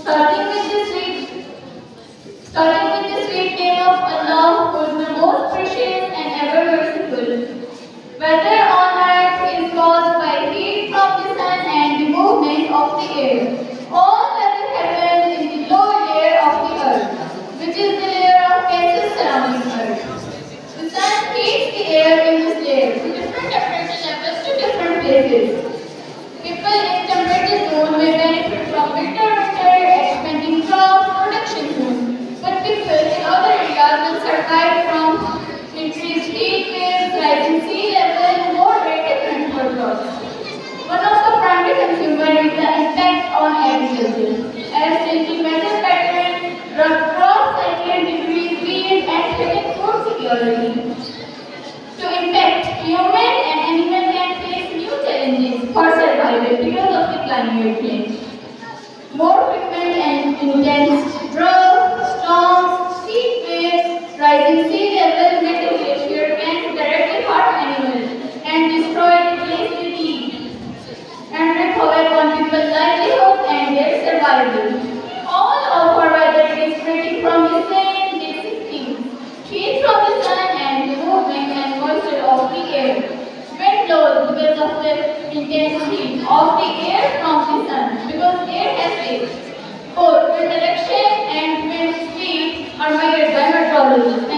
Starting with the sweet, starting with the sweet name of Allah, who is the most precious and ever merciful. Weather on earth is caused by heat from the sun and the movement of the air. All weather happens in the lower layer of the earth, which is the layer of gases surrounding earth. The sun heats the air in this layer to different temperature levels to different places. People in temperature zone may benefit from winter expanding crops, production zones, but people in other areas will survive from increased heat waves, rising sea level, moderate rainfall crops. One of the primary consumers is the impact on agriculture. As changing weather patterns, crop cycle decrease yield and threaten food security. To impact, human and animal can face new challenges for survival because of the climate change. More frequent and intense drought, storms, heat waves, rising sea level, melting glacier can directly harm animals and destroy the place they live and wreak havoc on people's livelihood and their survival. All of our weather is spreading from the same basic things: heat from the sun and the movement and moisture of the air. Wind blows because of the intense heat of the air from the sun, because air has waves. Both wind direction and wind speed are measured by meteorologists.